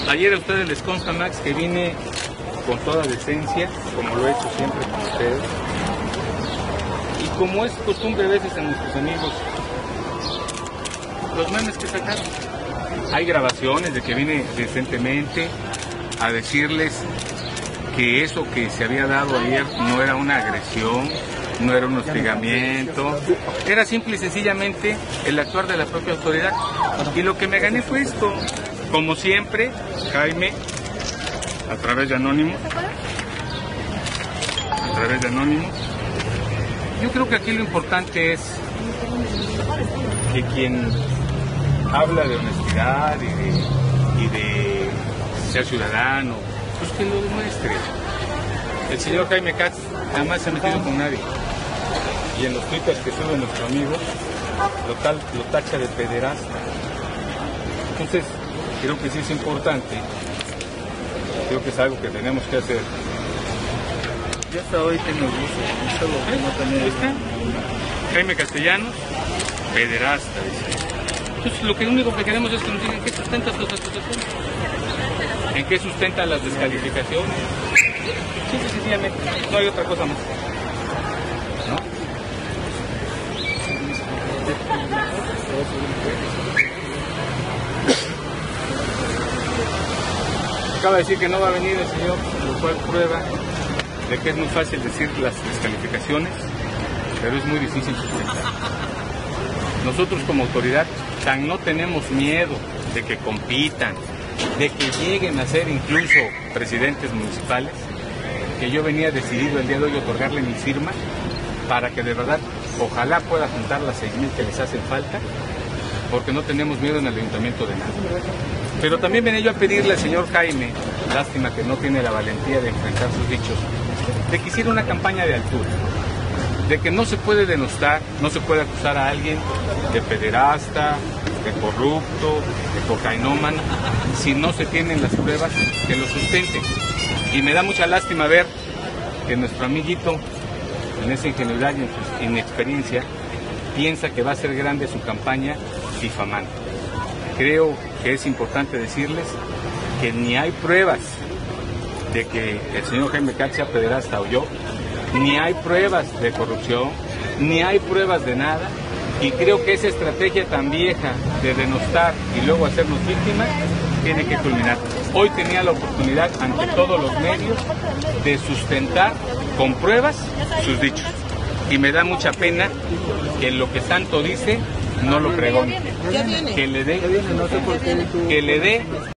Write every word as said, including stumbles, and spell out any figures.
Ayer a ustedes les consta, Max, que vine con toda decencia, como lo he hecho siempre con ustedes. Y como es costumbre a veces en nuestros amigos, los memes que sacaron. Hay grabaciones de que vine decentemente a decirles que eso que se había dado ayer no era una agresión, no era un hostigamiento, era simple y sencillamente el actuar de la propia autoridad. Y lo que me gané fue esto. Como siempre, Jaime, a través de Anónimos, a través de Anónimos, yo creo que aquí lo importante es que quien habla de honestidad y de, y de ser ciudadano, pues que lo demuestre. El señor Jaime Katz jamás se ha metido con nadie. Y en los twitters que sube nuestro amigo, lo, tal, lo tacha de pederasta. Entonces, creo que sí es importante, creo que es algo que tenemos que hacer. Yo hasta hoy tengo gusto, solo que no también está. Jaime Castellanos, pederasta, dice. Entonces, lo que único que queremos es que nos digan qué sustenta sus acusaciones, en qué sustenta las descalificaciones. Simple y sencillamente, no hay otra cosa más. ¿No? Acaba de decir que no va a venir el señor, lo cual prueba de que es muy fácil decir las descalificaciones, pero es muy difícil sustentar. Nosotros como autoridad tan no tenemos miedo de que compitan, de que lleguen a ser incluso presidentes municipales, que yo venía decidido el día de hoy a otorgarle mi firma para que de verdad ojalá pueda juntar las seis mil que les hacen falta, porque no tenemos miedo en el ayuntamiento de nada. Pero también venía yo a pedirle al señor Jaime, lástima que no tiene la valentía de enfrentar sus dichos, de que hiciera una campaña de altura, de que no se puede denostar, no se puede acusar a alguien de pederasta, de corrupto, de cocainómano, si no se tienen las pruebas que lo sustenten. Y me da mucha lástima ver que nuestro amiguito, en esa ingenuidad y en su inexperiencia, piensa que va a ser grande su campaña difamando. Creo que es importante decirles que ni hay pruebas de que el señor Jaime Katz sea pederasta o yo, ni hay pruebas de corrupción, ni hay pruebas de nada, y creo que esa estrategia tan vieja de denostar y luego hacernos víctimas tiene que culminar. Hoy tenía la oportunidad ante todos los medios de sustentar con pruebas sus dichos, y me da mucha pena que lo que tanto dice no lo pregone, que le dé, que le dé